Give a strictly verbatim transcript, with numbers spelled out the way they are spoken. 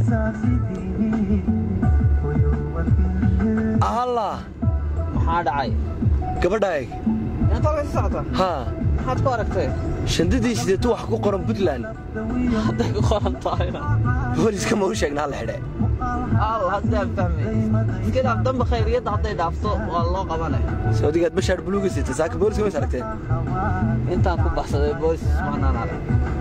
الله maxaa dhacay gabadhaay inta la socota ha maxaad ku aragtay shandadiisii tuu wax ku qoran Puntland hadday ku qoran tahay booliska ma u sheegnaa la xidhay Allah hadda fahmay iskida damba khayriyada hadday dhaafto waa loo qabanay Saudiga bashaar buluugis inta saaka booliska ma saragtay inta ku baxsaday boolis macnaan arag